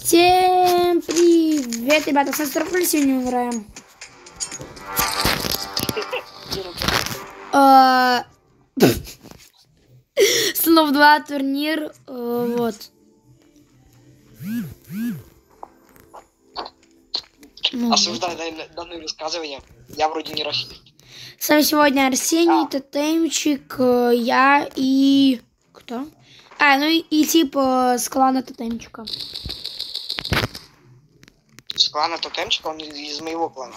Всем привет, ребята, со Старфуль сегодня играем. Снова 2 турнир, вот. Осуждаю данные высказывания. Я вроде не расист. С вами сегодня Арсений, Тотемчик, я и... Кто? Ну и типа с клана Тотемчика. С клана Тотемчика? Он из моего клана.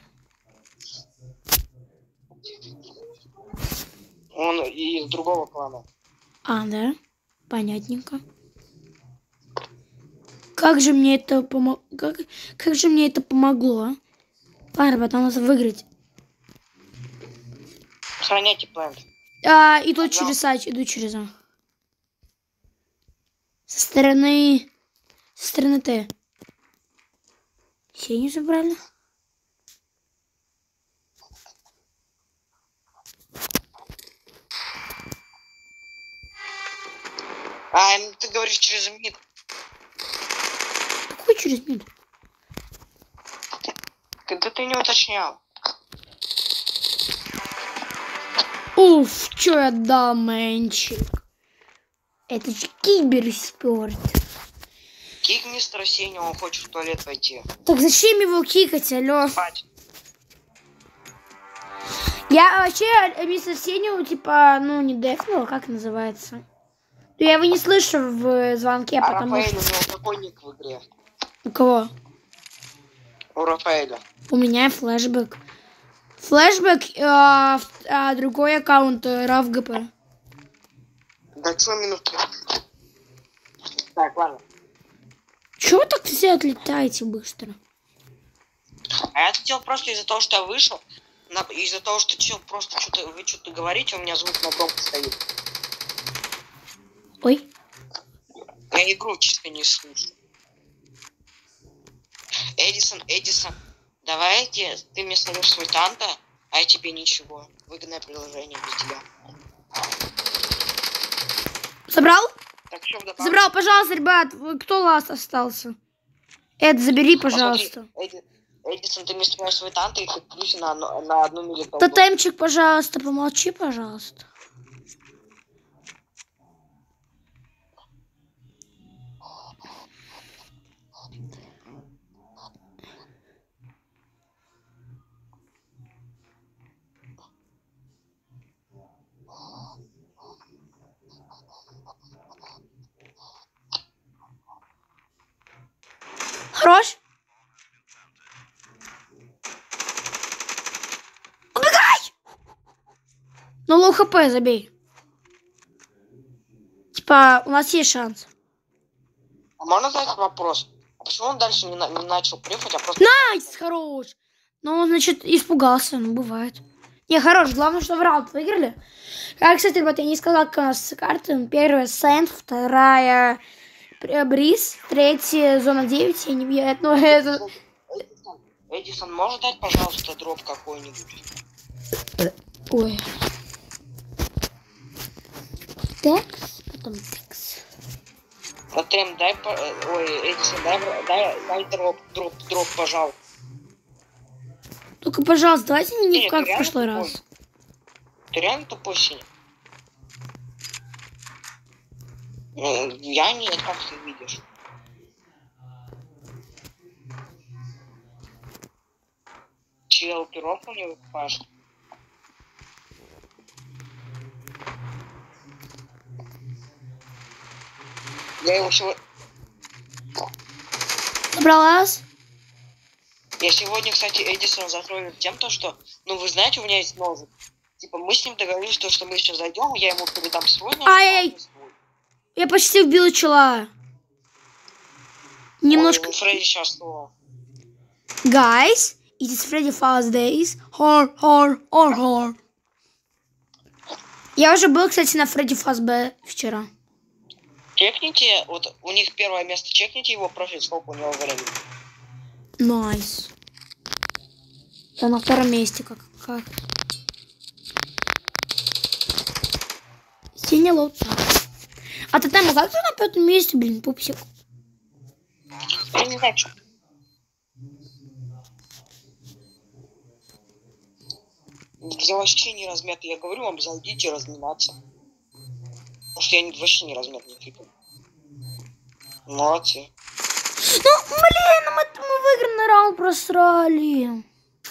Он из другого клана. Да? Понятненько. Как же мне это помогло? Как же мне это помогло? Ладно, потом надо выиграть. Сохраняйте плент. И тут через А, иду через А. Со стороны Т. Все не забрали? Ты говоришь через мид. Какой через мид? Ты не уточнял. Уф, чё я дал, мэнчик? Это же киберспорт. Кикни с Арсения, он хочет в туалет пойти. Так зачем его кикать, алё? Спать. Я вообще мистер Сеню, типа, не дефнул, как называется? Я его не слышу в звонке, потому Рафаэль, что... у него какой ник в игре? У кого? У Рафаэля. У меня флешбэк. Флешбэк, другой аккаунт РАВГП. Да что минуту? Так, ладно. Чего вы так все отлетаете быстро? Я это делал просто из-за того, что я вышел. Из-за того, что вы что-то говорите, у меня звук на громко стоит. Ой. Я игру чисто не слышу. Эдисон, давайте ты мне ставишь свой танта, а я тебе ничего. Выгодное приложение для тебя. Забрал? Так, что Забрал, пожалуйста, ребят. Кто ласт остался? Эд, забери, пожалуйста. Посмотри, Эдисон, ты мне ставишь свой тант, и ты плюс на 1 миллион. Тотемчик, пожалуйста, помолчи, пожалуйста. Хорош? Убегай! Лоу хп забей. Типа, у нас есть шанс. А можно задать вопрос? А почему он дальше не начал прыгать, а просто... Найс, хорош. Он, значит, испугался. Бывает. Не, хорош. Главное, что в раунд выиграли. Кстати, ребята, я не сказала, как у нас карты. Первая Сент, вторая Бриз, третья Зона 9. Я не вижу. Эдисон, можешь дать, пожалуйста, дроп какой-нибудь? Ой. Текс, потом текс. Смотрим, Эдисон, дай дроп, пожалуйста. Только, пожалуйста, давайте не как в прошлый тупой. раз. Ты реально тупой, Синя? Я нет, как ты видишь. Чел, пировку не выкупаешь? Я его сегодня... Добралась? Я сегодня, кстати, Эдисон затроллил тем, что... вы знаете, у меня есть ножик. Типа, мы с ним договорились, что мы сейчас зайдем, я ему передам свой нож. Ай! Я почти убила чела. Немножко... Фредди сейчас что? Guys, it is Freddy Fazbear's Horror. Я уже был, кстати, на Freddy Fazbear вчера. Чекните, вот у них первое место, чекните его профиль, сколько у него времени. Найс. Да на втором месте как. Синий лот. А ты там как ты на 5-м месте, блин, пупсик? не знаю, что. Я вообще не размят. Я говорю вам, зайдите разминаться. Потому что я вообще не размят нифига. Молодцы. Ну, блин, мы выигранный раунд просрали.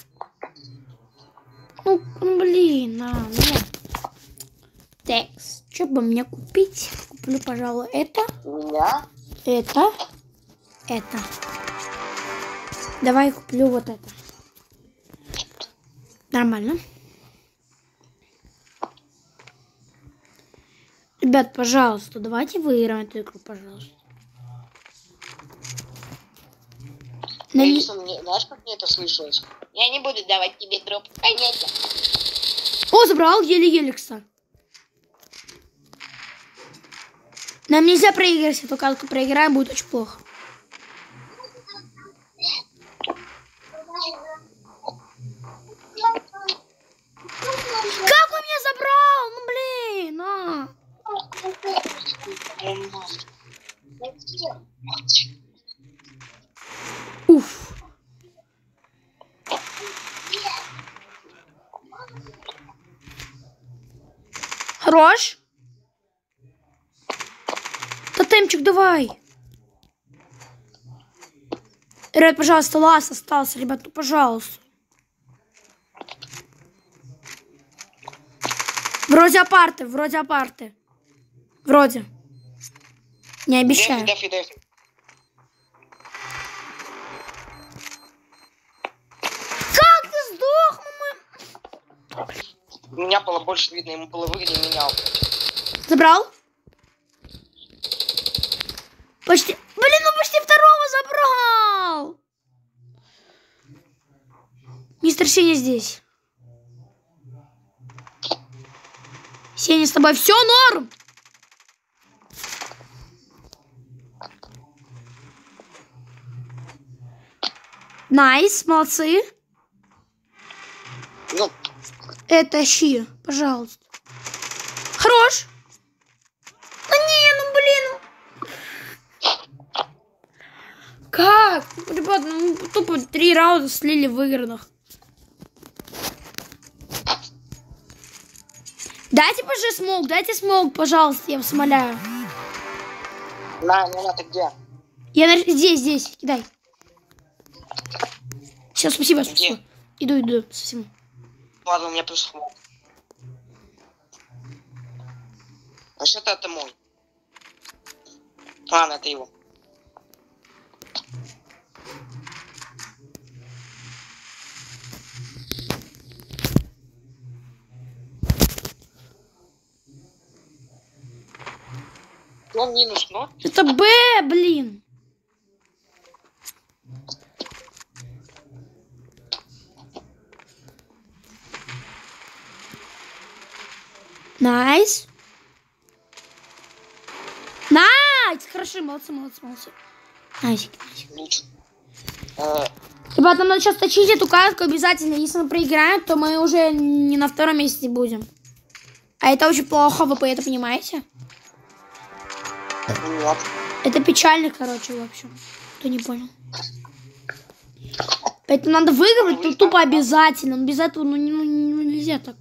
Ну, блин, нет. Текс, что бы мне купить? Куплю, пожалуй, это. Меня? Это. Давай куплю вот это. Нормально. Ребят, пожалуйста, давайте выиграем эту игру, пожалуйста. Эдисон, знаешь, как мне это слышалось? Я не буду давать тебе дроп. Понятно. О, забрал еле-еле, кстати. Нам нельзя проиграть, если только проиграем, будет очень плохо. Как он меня забрал? Ну, блин, Уф. Хорош. Тотемчик, давай. Ребят, пожалуйста, лаз остался, ребят, ну, пожалуйста. Вроде апарты. Вроде. Не обещаю. Дефи. Как ты сдох? У меня было больше видно, ему было выгоднее меня. Забрал? Почти. Блин, ну почти второго забрал. Мистер Сеня здесь. Сеня, с тобой все норм? Найс, молодцы. Ну. Это щи, пожалуйста. Хорош. Ну не, ну блин. Как? Ребят, ну тупо 3 раунда слили в выигранных. Дайте, пожалуйста, дайте смог, пожалуйста, я вас умоляю. На, ты где? Я здесь, кидай. Все, спасибо. Иду, совсем. Ладно, у меня плюс хмок. А что-то это мой. Ладно, это его. Он минус, но? Это Б, блин. Найс. Найс. Хорошо, молодцы. Найсик. Лучше. Ребят, нам надо сейчас точить эту карту обязательно. Если мы проиграем, то мы уже не на втором месте будем. А это очень плохо, вы это понимаете? Нет. Это печально, короче, в общем. Кто не понял. Поэтому надо выигрывать, ну, тупо обязательно. Без этого ну, нельзя так.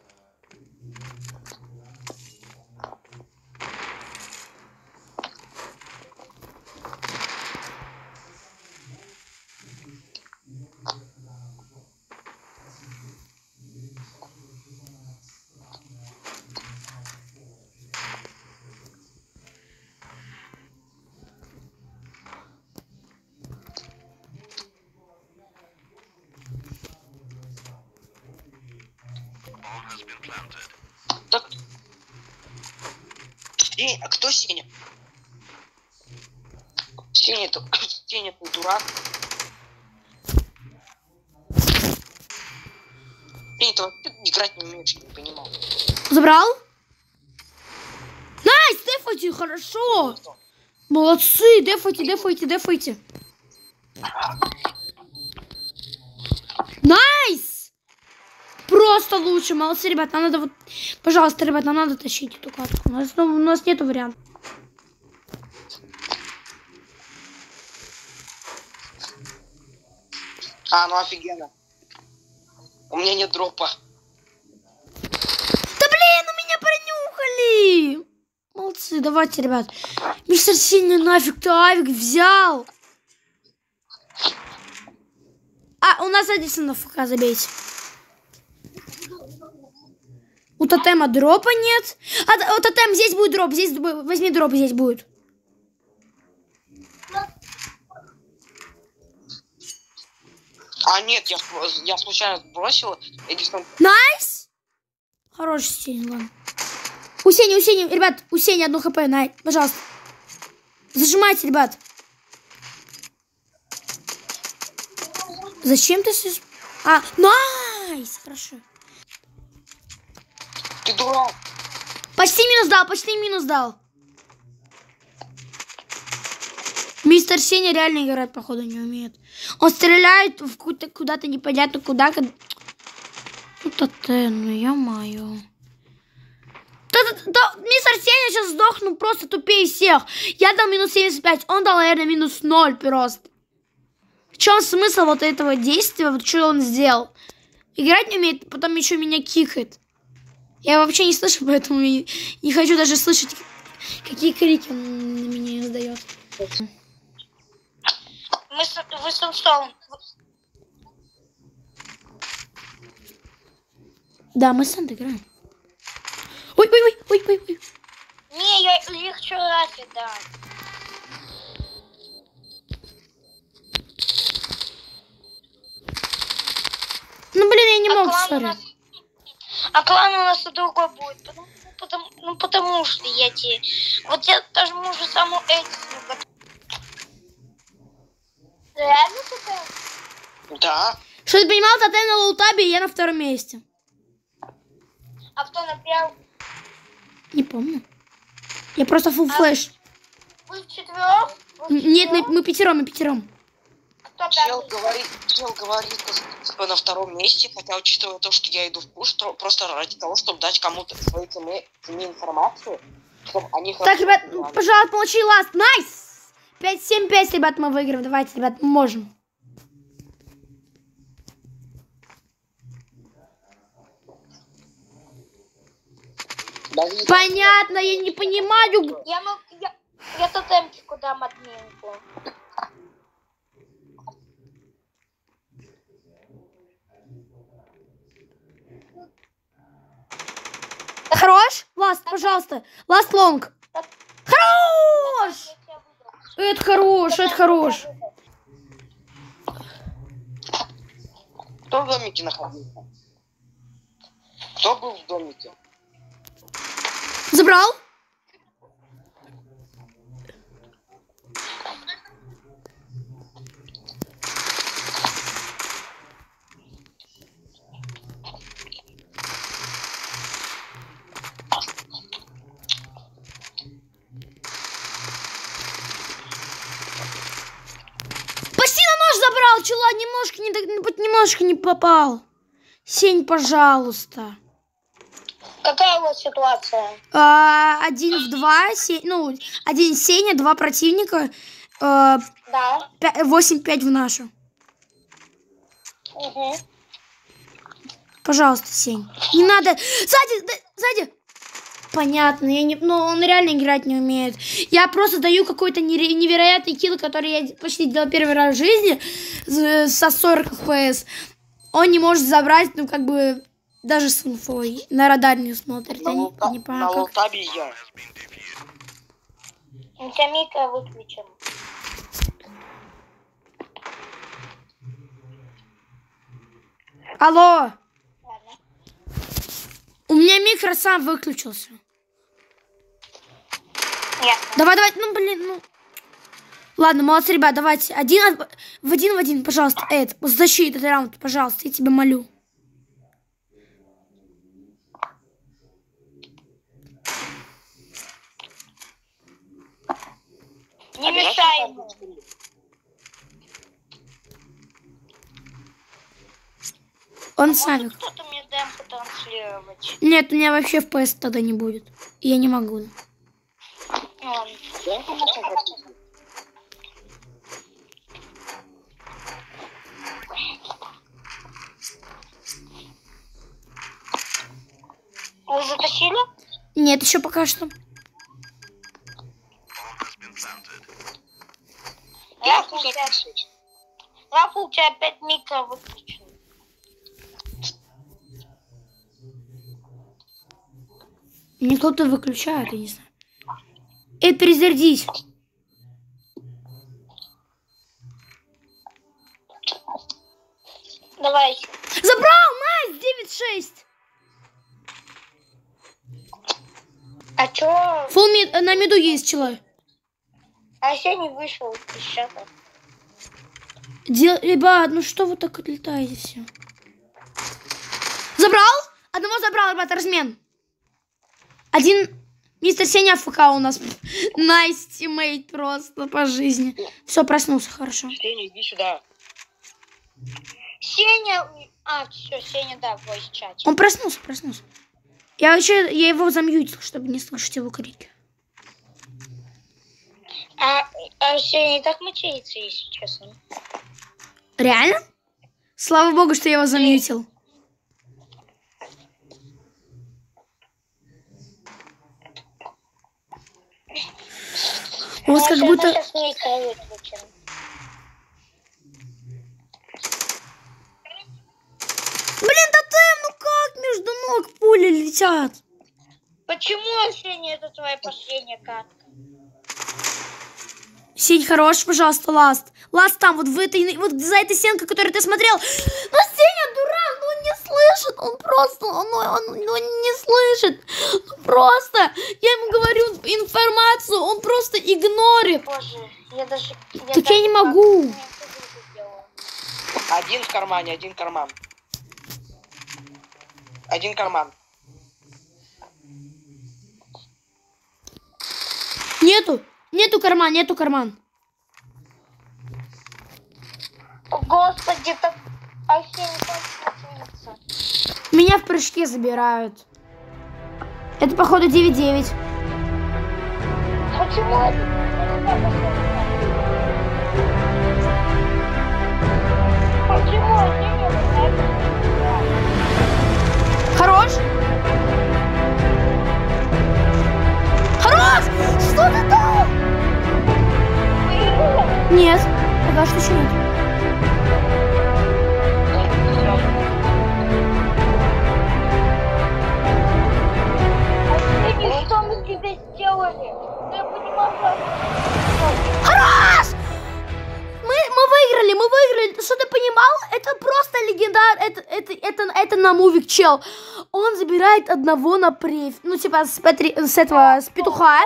Так. А кто Сеня? Сеня, ты дурак. Сеня, ты вообще играть не умеешь, я не понимал. Забрал? Найс, дефайте, хорошо. Молодцы, дефайте. Найс! Просто лучше, молодцы, ребят, нам надо вот... Пожалуйста, ребят, нам надо тащить эту карту. У нас нету вариантов. А, ну офигенно. У меня нет дропа. Да блин, у меня пронюхали! Молодцы, давайте, ребят. Мистер Синий, нафиг ты авик взял? А, у нас Эдисон на ФК, забейте. У тотема дропа нет. А, тотем, здесь будет дроп, здесь возьми дроп, здесь будет. А нет, я случайно бросил Эдисон. Найс! Хороший Синий, ладно. У Сени, ребят, у Сени 1 хп, на, пожалуйста. Зажимайте, ребят. Зачем ты... А, найс! Хорошо. Ты дурак. Почти минус дал. Мистер Сеня реально играть, походу, не умеет. Он стреляет в куда-то непонятно куда. Ну, тотем, ну, ё-моё. Мистер Сеня сейчас сдохну, просто тупее всех. Я дал минус 75, он дал, наверное, минус 0 просто. В чем смысл вот этого действия? Вот что он сделал? Играть не умеет, потом еще меня кикает. Я вообще не слышу, поэтому не хочу даже слышать, какие крики он на меня издает. Вы с Сансом. Да, мы с Сантой играем. Ой. Не, я их вчера да. Ну, блин, я не мог, сори. А клан у нас и другой будет. Потому что я тебе... Вот я даже мужу саму Эдисону. Реально такая? Да. Что ты понимал, тотем на лоутабе, и я на 2-м месте. А кто на первом? Не помню. Я просто фулл флэш. Вы вчетвером? Нет, мы пятером. Кто Чел пятый? говорит, типа, на 2-м месте, хотя, учитывая то, что я иду в пуш, просто ради того, чтобы дать кому-то своей теме информацию, чтобы они... Так, ребят, пожалуйста, получи ласт. Найс! 5-7-5, ребят, мы выиграем. Давайте, ребят, мы можем. Понятно, я не понимаю. Я тотемки куда админку. Хорош? Ласт, пожалуйста. Ласт лонг. Хорош! Это хорош. Кто в домике находился? Кто был в домике? Забрал? Почти на нож забрал, чела, немножко не попал. Сень, пожалуйста. Какая у вас ситуация? 1 в 2, ну, 1 Сеня, 2 противника, Да. 8-5 в нашу. Угу. Пожалуйста, Сень. Не надо. Сзади. Понятно, но он реально играть не умеет. Я просто даю какой-то невероятный килл, который я почти делал первый раз в жизни со 40 FPS. Он не может забрать, ну, как бы, даже с инфой. На радар не смотрит. Я не На понимаю, как. лоутабе я. У тебя микро выключен. Алло. Ладно. У меня микро сам выключился. Ясно. Давай, ну, блин, ну. Ладно, молодцы, ребят, давайте. В один, пожалуйста. Эд, защити этот раунд, пожалуйста, я тебя молю. Не мешай ему. Он савик. Кто-то мне демку транслировать. Нет, у меня вообще FPS тогда не будет. Я не могу. Ну, ладно. затащили? Нет, еще пока что. Рафа, у тебя опять микро выключен. Мне кто-то выключает, я не знаю. Перезарядись. Давай. Забрал! Найс! 9-6. А чё? Фулл мид, на миду есть человек. А я не вышел из чата. Ребят, ну что вы так отлетаете все? Забрал? Одного забрал, ребят, размен. Один мистер Сеня АФК у нас. Найс, тиммейт просто по жизни. Все, проснулся, хорошо. Сеня, иди сюда. Сеня... А, все, Сеня, да, в войс-чате. Он проснулся. Я его замьютил, чтобы не слышать его крики. А Сеня и так матерится, если честно. Реально? Слава богу, что я его замьютил. У вас как будто... Сейчас микро выключим. Блин, тотем, ну как между ног пули летят? Почему, Сеня, это твоя последняя катка? Сень, хорош, пожалуйста, ласт. Ласт там, вот за этой стенкой, которую ты смотрел. Но Сеня дурак, он не слышит. Он просто, он не слышит. Просто, я ему говорю информацию, он просто игнорит. Боже, я даже... Так я не могу. Один в кармане, один карман. Один карман. Нету карман. О, Господи, так... А Сеня как матерится? Меня в прыжке забирают. Это, походу, 9-9. Почему это? Почему Сеня Хорош? Хорош! Что ты дал? Нет, пока что еще нет. Что мы тебе сделали? Я понимаю, Хорош! Мы выиграли. Ты что, ты понимал? Это просто легендар. Это на мувик чел. Он забирает одного на преф. Ну, типа, с петуха.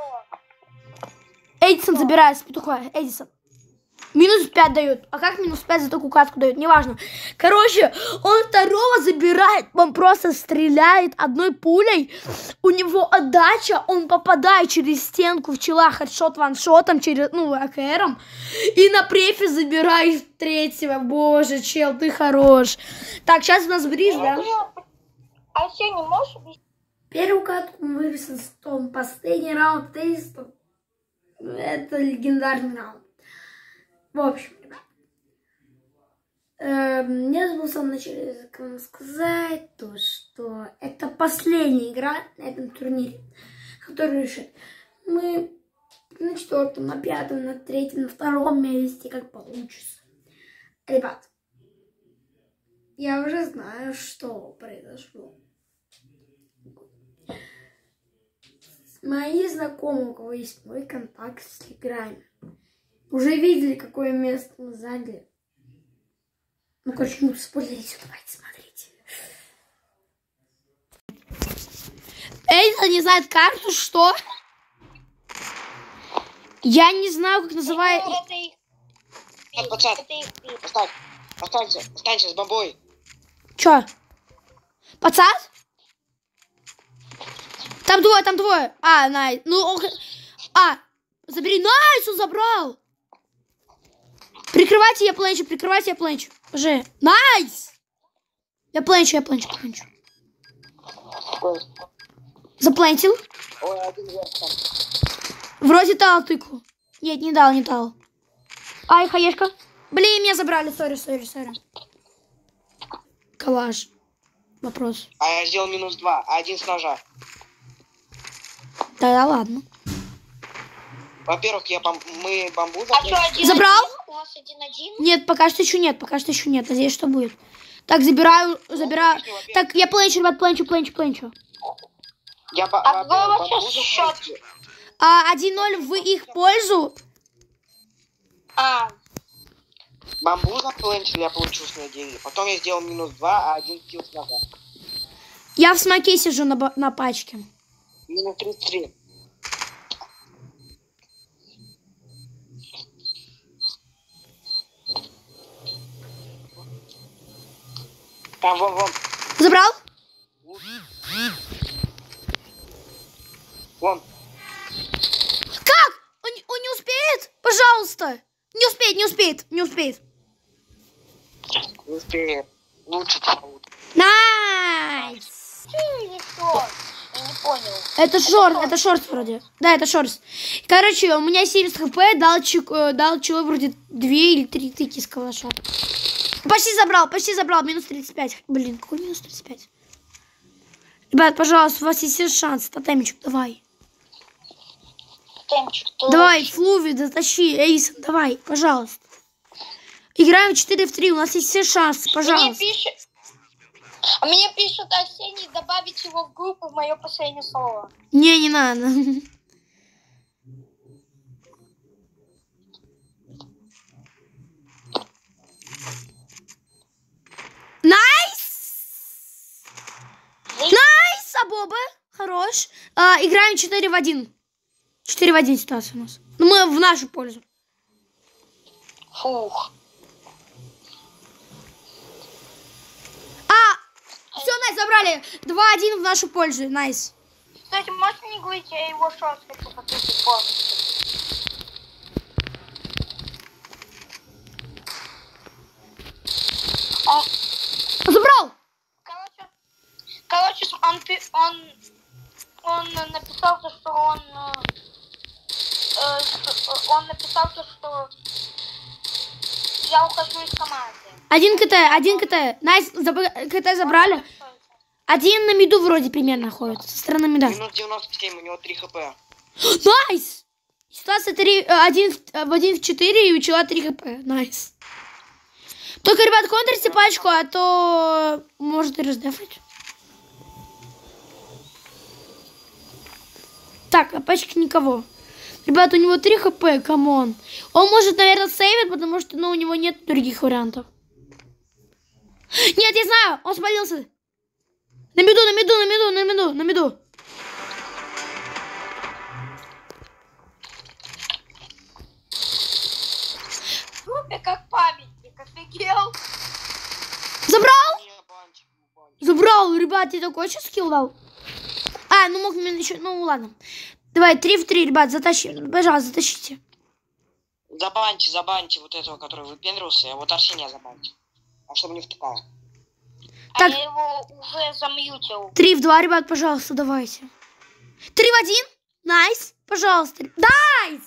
Эдисон забирает с петуха. Эдисон. Минус 5 дают. А как минус 5 за такую катку дают? Неважно. Короче, он второго забирает. Он просто стреляет одной пулей. У него отдача. Он попадает через стенку в чела хедшот ваншотом, через, АКРом. И на префе забирает третьего. Боже, чел, ты хорош. Так, сейчас у нас бридж, да? А Сеня, можешь объяснить? Первую катку мы выиграли с Инстом. Последний раунд Эдисон. Это легендарный раунд. В общем, ребят, я забыл в самом начале вам сказать, то, что это последняя игра на этом турнире, которую решит. Мы на 4-м, на 5-м, на 3-м, на 2-м месте, как получится. Ребят, я уже знаю, что произошло. Мои знакомые, у кого есть мой контакт в Телеграме, уже видели, какое место мы заняли. Ну, короче, не спойлерите, давайте смотрите. Эйза не знает карту, что? Я не знаю, как называется. Пацан, останься с бомбой. Чё? Пацан? Там двое. Найс. Забери. Найс, он забрал. Прикрывайте, я пленчу. Уже. Найс. Я пленчу. Заплентил. Ой, один вверх там. Вроде дал тыку. Нет, не дал. Ай, хаешка. Блин, меня забрали. Сори. Калаш. вопрос. А я сделал -2, а 1 с ножа. Тогда ладно. Во-первых, мы бамбук А что, 1-1? Забрал? У вас 1-1? Нет, пока что еще нет, Надеюсь, что будет. Так, забираю. Так, я пленчу, ребят, пленчу. Я А какой вообще счет? 1-0 в их пользу. А, Бамбуза пленчил, я получил свои деньги. Потом я сделал -2, а 1 килл с ножа. Я в смоке сижу на пачке. -33. Там, вон. Забрал? Вон. Как? Он не успеет? Пожалуйста. Не успеет. Не успеет. Лучше того. Найс. или что? Я не понял. Это шорт вроде. Да, это шорт. Короче, у меня 70 хп, дал человек вроде 2 или 3 тыки с калаша. Почти забрал, -35. Блин, какой -35? Ребят, пожалуйста, у вас есть шанс. Тотемчик, давай. Давай, Флуви, дотащи. Эйсон, давай, пожалуйста. Играем 4 в 3, у нас есть все шансы, пожалуйста. Мне пишут Арсений, добавить его в группу в мое последнее слово. Не надо. Найс, Абоба. Хорош. Играем 4 в 1. 4 в 1 ситуация у нас. Ну, мы в нашу пользу. Фух. Все, найс, забрали. 2-1 в нашу пользу. Найс. Кстати, можешь не говорить, я его шорт хочу покрыть полностью. Забрал. Короче, он написал, что он написал, что я ухожу из команды. Один КТ. Найс, КТ забрали. Один на миду вроде примерно ходит. Со стороны мида. -97, у него 3 хп. Найс. Ситуация 1 в 4 и у чела 3 хп. Найс. Только, ребят, контрите пачку, а то может и раздефать. Так, а пачки никого. Ребят, у него 3 хп, камон. Он может, наверное, сейвить, потому что, у него нет других вариантов. Нет, я знаю, он спалился. На миду. Группе как памятник, офигел? Забрал, ребят, я такой сейчас скилл дал. Мог мне еще, ладно. Давай, 3 в 3, ребят, затащи. Пожалуйста, затащите. Забаньте вот этого, который выпендрился, а вот Арсения забаньте. А чтобы не втыкал. Так. Я его уже замьютил. 3 в 2, ребят, пожалуйста, давайте. 3 в 1. Найс. Пожалуйста. Найс.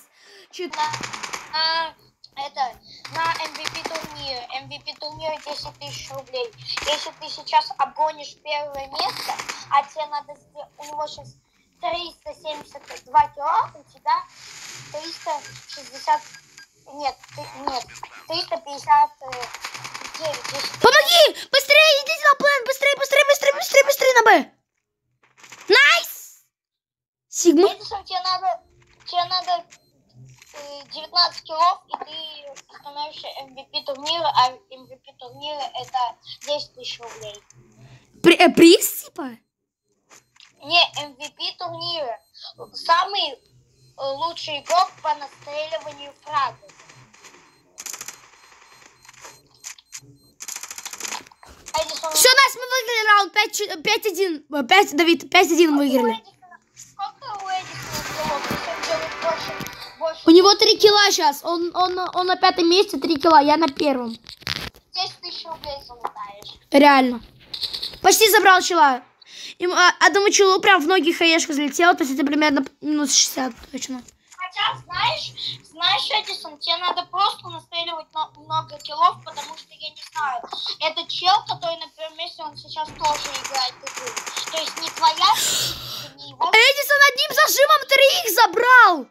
На MVP турнире. MVP турнира 10 тысяч рублей. Если ты сейчас обгонишь первое место, а тебе надо сделать, у него сейчас 372 кило, у тебя 360, нет, 359. Помоги! Быстрее, идите на план, быстрее на Б. Найс! Сигма. Эдисон, тебе надо 19 килов, и ты становишься MVP турнира, а MVP турнира это 10 тысяч рублей. Приз, типа? Не, MVP турнира. Самый лучший игрок по настреливанию фрагов. Все, Настя, мы выиграли раунд 5-1. Давид, 5-1 выиграли. Сколько у Эдисона больше? У него 3 килла сейчас. Он на 5-м месте, 3 килла. Я на 1-м. 10 тысяч рублей залутаешь. Реально. Почти забрал чела. Одному челу прям в ноги хаешка залетела. То есть это примерно минус 60 точно. Хотя, знаешь, Эдисон, тебе надо просто настреливать много киллов, потому что, я не знаю, это чел, который, например, если Эдисон сейчас тоже играет игру. То есть не твоя, не его. Эдисон одним зажимом 3 забрал.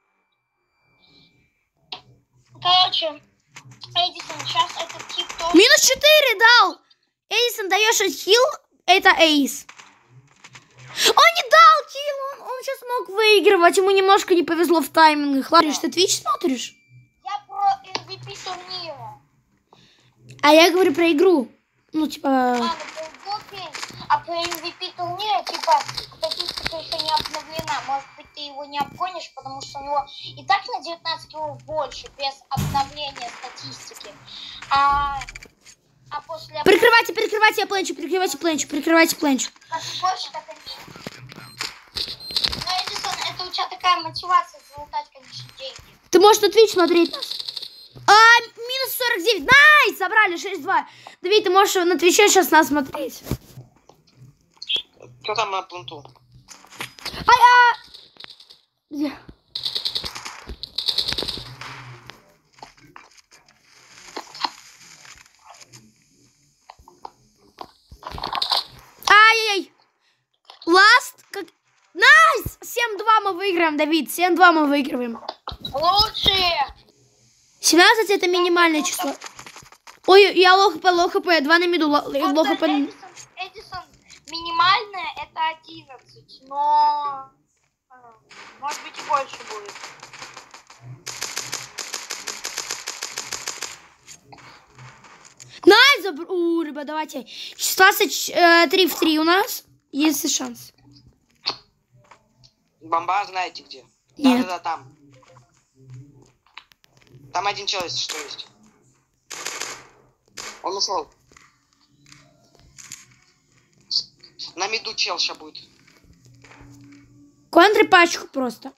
Короче, Эдисон сейчас этот тип тоже... Минус 4 дал. Эдисон, даешь хил, это эйс. Он не дал хил, он сейчас мог выигрывать. Ему немножко не повезло в таймингах. Ладно, ты Twitch смотришь? Я про MVP турнира. А я говорю про игру. Ну, типа... Ну про игру, окей. А про MVP турнира, типа, статистика еще не обновлена. Может быть, ты его не обгонишь, потому что у него и так на 19 килов больше, без обновления статистики. А после... Прикрывайте пленчу. Как больше, так и меньше. Но, Эдисон, это у тебя такая мотивация залутать, конечно, деньги. Ты можешь на Twitch смотреть нас. Минус 49. Найс! Забрали 6-2. Давид, ты можешь на Твиче сейчас нас смотреть. Кто там на пленту? Где? Ай-яй-яй. Ласт. Найс! 7-2 мы выиграем, Давид. 7-2 мы выигрываем. Лучшие! 17 это минимальное число. Ой, я лоу хп, 2 на миду, лоу хп. Эдисон, минимальное это 11, но может быть и больше будет. Найс! Ребят, давайте. 23 в 3 у нас. Есть шанс. Бомба знаете где? Нет. Да, там. Там один человек, если что есть. Он ушел. На миду чел сейчас будет. Контри пачку просто.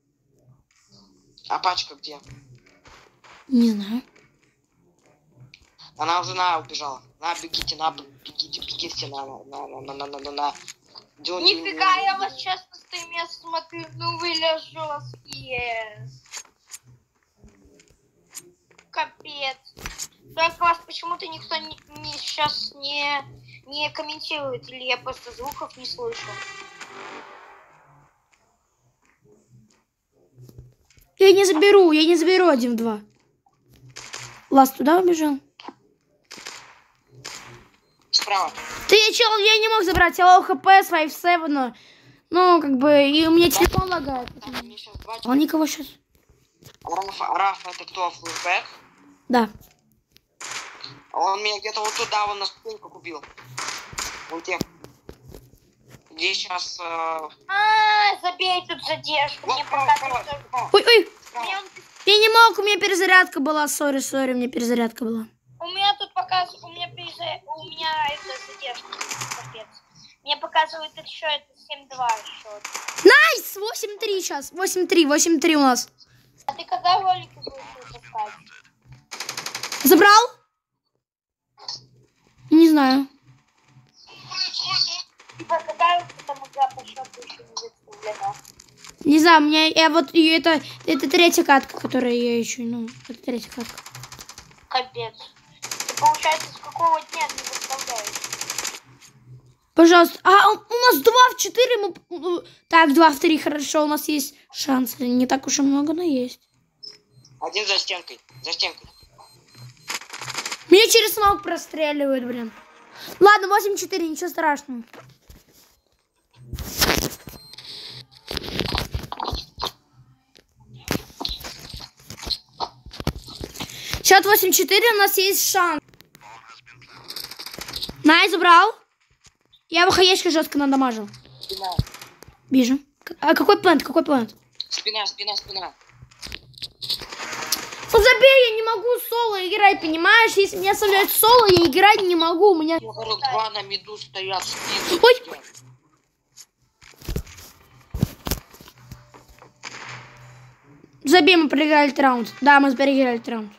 А пачка где? Не знаю. Она уже убежала. Бегите, бегите, на. Нифига, я вас сейчас на стриме смотрю, ну вы жесткие. Капец. Только вас почему-то никто сейчас не комментирует, или я просто звуков не слышу. Я не заберу 1-2. Ласт туда убежал. Справа. Я не мог забрать, я лоу хп с 5-7, ну, как бы, и у меня телефон лагает. Он никого сейчас. Раф, это кто, флешбэк? Да. Он меня где-то вот туда, вон на ступеньках убил. Вон тех. Где сейчас... Забей тут задержку, мне справа. показывают. Ой. Я не мог, у меня перезарядка была, сори, у меня перезарядка была. У меня тут показывает, у меня это задержка, капец. Мне показывает еще это 7-2 счет. Найс! 8-3 сейчас, 8-3 у нас. А ты когда ролики будешь выпускать? Забрал? Не знаю. Типа, когда там игра по счету еще не выставлена? Не знаю, у меня, это третья катка, которая я ищу, это третья катка. Капец. Ты, получается, с какого дня не выставляешь? Пожалуйста. У нас 2 в 4. Так, 2 в 3, хорошо, у нас есть шансы. Не так уж и много, но есть. Один за стенкой. Меня через смог простреливают, блин. Ладно, 8-4, ничего страшного. Счет 8-4, у нас есть шанс. Най, забрал. Я его хаешкой жестко надамажил. Спина. Вижу. А какой плент? Спина. Ну забей, я не могу соло играть, понимаешь? Если меня оставляют соло, я играть не могу. У меня... 2 на миду стоят. Ой! Забей, мы проиграли этот раунд. Да, мы проиграли этот раунд.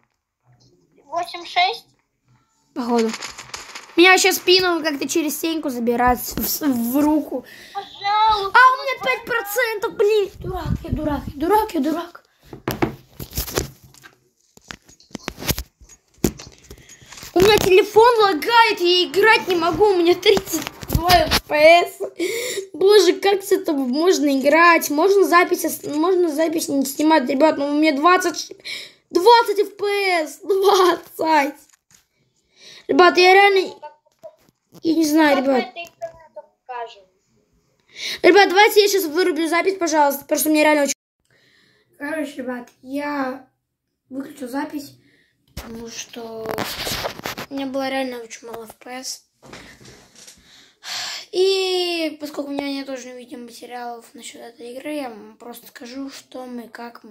8-6? Походу. Меня сейчас спину как-то через стенку забирать в руку. Пожалуйста. У меня 5%, блин. Я дурак. У меня телефон лагает, я играть не могу, у меня 32 FPS. Боже, как с этого можно играть? Можно запись не снимать, ребят, но у меня 20 FPS, 20. Ребят, я реально... Я не знаю, ребят. Ребят, давайте я сейчас вырублю запись, пожалуйста, потому что мне реально очень... Короче, ребят, я выключу запись, потому что у меня было реально очень мало FPS. И поскольку у меня нет тоже видеоматериалов насчет этой игры, я вам просто скажу, что мы, как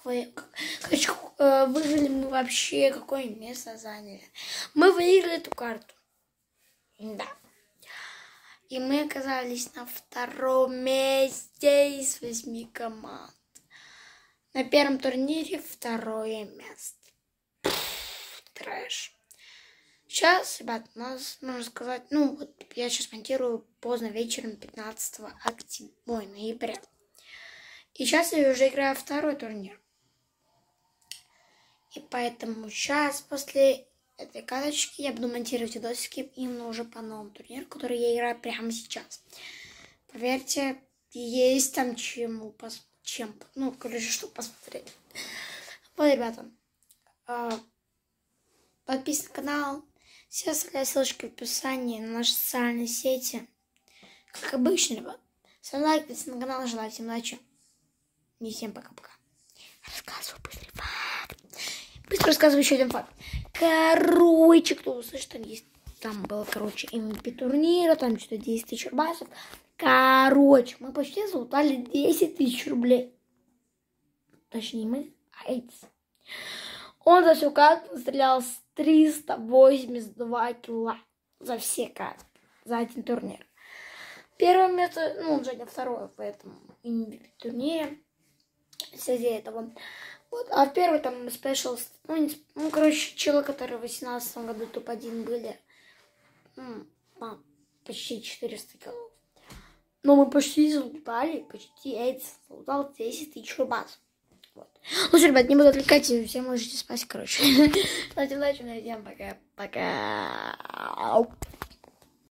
выиграли мы вообще, какое место заняли. Мы выиграли эту карту. Да. И мы оказались на 2-м месте из 8 команд. На первом турнире 2-е место. Трэш. Сейчас, ребят, у нас, можно сказать, ну, вот я сейчас монтирую поздно вечером 15 ноября. И сейчас я уже играю 2-й турнир. И поэтому сейчас, после этой карточки, я буду монтировать видосики именно уже по новому турниру, который я играю прямо сейчас. Поверьте, есть там короче, что посмотреть. Вот, ребята, подписывайтесь на канал. Все оставляю ссылочки в описании на наши социальные сети. Как обычно, ребят. Ставьте лайк, подписывайтесь на канал, желаю всем удачи. И всем пока-пока. Рассказываю быстрый факт. Быстро рассказываю еще один факт. Короче, кто услышит, там есть. Там было, короче, MVP турнира, там что-то 10 тысяч рубасов. Короче, мы почти залутали 10 тысяч рублей. Точнее, мы, а Эдисон. Он за всю карту стрелял с 382 килла. За все карты. За один турнир. Первое место, ну, он занял 2-е в этом MVP турнире. Среди этого. Вот. А в первый там спешл, короче, челы, которые в 2018 году топ-1 были. Почти 400 килов. Но мы почти залутали, Эдисон залутал 10 тысяч рубасов. Вот. Ну что, ребят, не буду отвлекать, все можете спать, короче. Ставьте лайк, всем пока.